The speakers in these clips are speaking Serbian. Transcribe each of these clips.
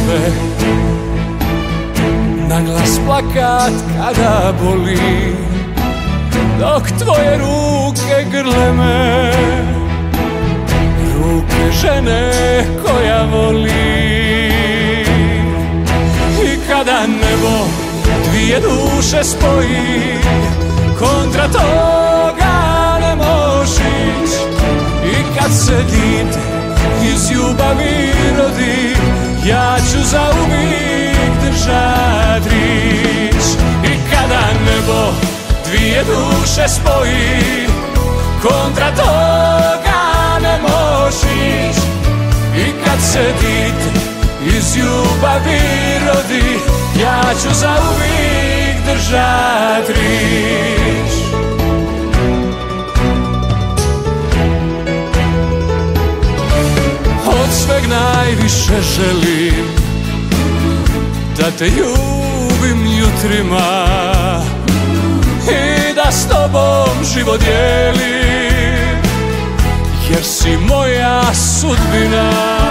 sve, na glas plakat kada boli, dok tvoje ruke grle me, ruke žene koja voli. I kada nebo dvije duše spoji, kontra toga ne mošić. I kad se dite iz ljubavi rodi, ja ću zauvijek držat rič. I kada nebo dvije duše spoji, kontra toga ne mošić. I kad se dite iz ljubavi rodi, ja ću zauvijek držat rič. Od sveg najviše želim da te ljubim jutrima i da s tobom život dijelim, jer si moja sudbina.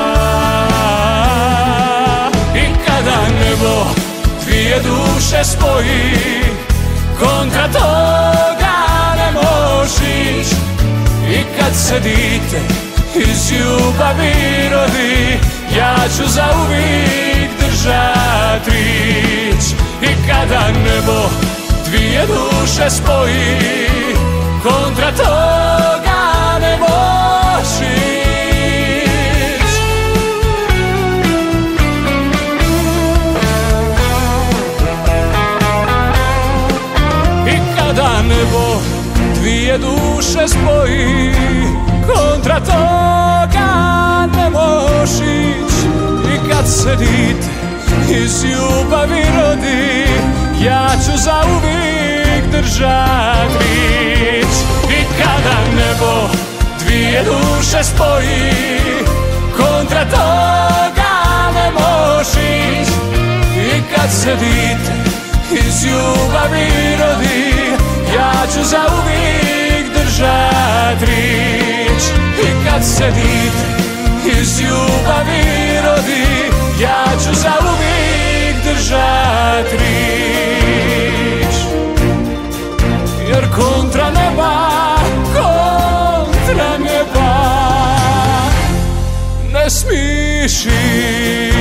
I kada nebo dvije duše spoji, kontra toga ne mošić. I kad se dite iz ljubavi rodi, ja ću zauvijek držat rič. I kada nebo dvije duše spoji, kontra toga ne mošić. I kada nebo dvije duše spoji, kontra toga ne mošić. I kad se dite iz ljubavi rodi, ja ću zauvijek držat rič. I kada nebo dvije duše spoji, kontra toga ne mošić. I kad se dite iz ljubavi rodi, ja ću zauvijek držat rič. I kad se dite iz ljubavi rodi, ja ću zauvijek držat rič. Jer kontra neba ne smiješ ić.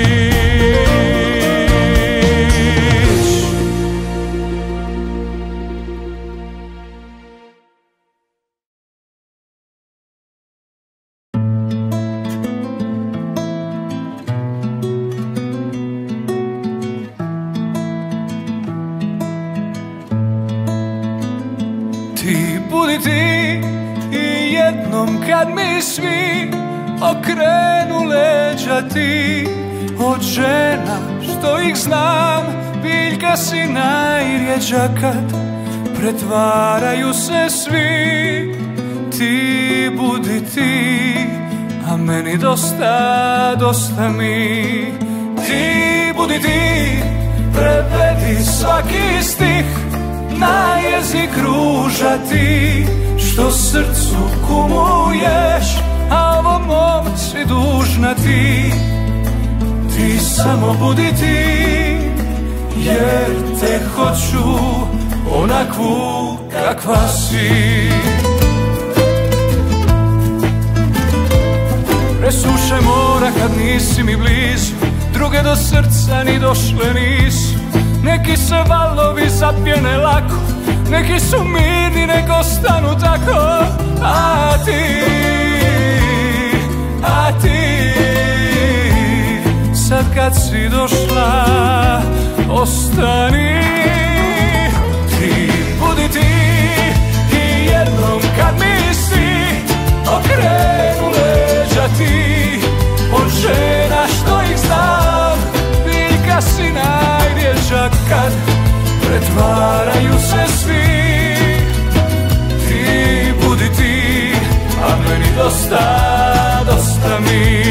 Ti budi ti i jednom kad mi svi okrenu leđa, ti od žena što ih znam biljka si najrjeđa kad pretvaraju se svi. Ti budi ti, a meni dosta, dosta mi. Ti budi ti, prevedi svaki stih na jezik ruža, ti što srcu kumuješ, a ovom mom si dužna ti. Ti samo budi ti, jer te hoću onakvu kakva si. Presuše mora kad nisi mi blizu, druge do srca ni došle nisu. Neki se valovi zapjene lako, neki su mirni, nek ostanu tako. A ti, sad kad si došla, ostani. Ti budi ti i jednom kad mi si okrenu leđa, ti od žena što ih znam biljka si najrjeđa kad pretvaraju se svi. Ti budi ti, a meni dosta, dosta mi.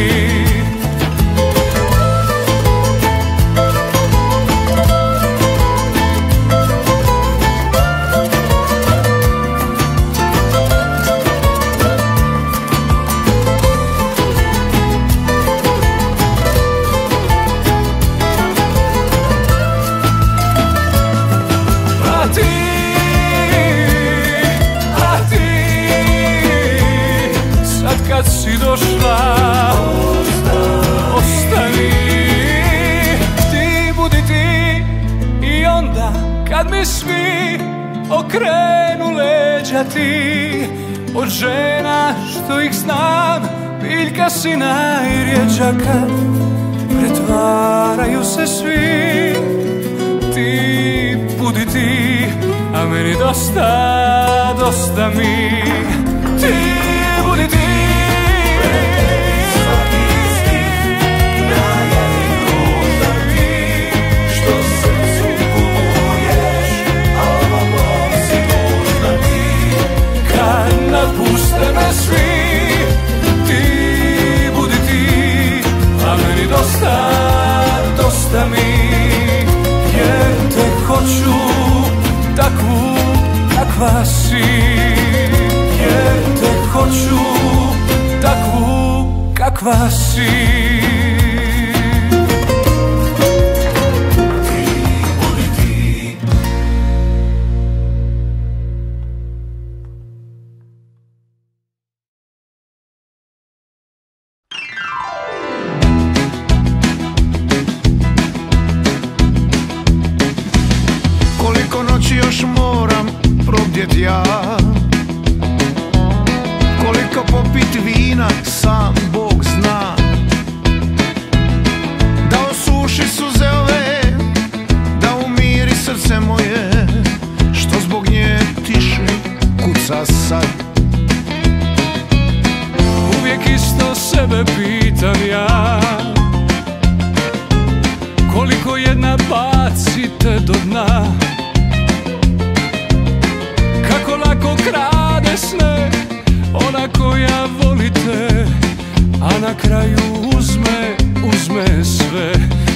onda kad mi svi okrenu leđa ti. Od žena što ih znam, biljka si najrjeđa kad pretvaraju se svi. Ti budi ti, a meni dosta, dosta mi. Ti budi ti. Napuste me svi, ti budi ti, a meni dosta, dosta mi. Jer te hoću takvu kakva si. Jer te hoću takvu kakva si. Ja koliko popit vina sam Bog zna, da osuši suze ove, da umiri srce moje, što zbog nje tiše kuca sad. Uvijek isto sebe pitam ja, koliko jedna bacite do dna. Kako lako krade sne ona koja volite, a na kraju uzme sve.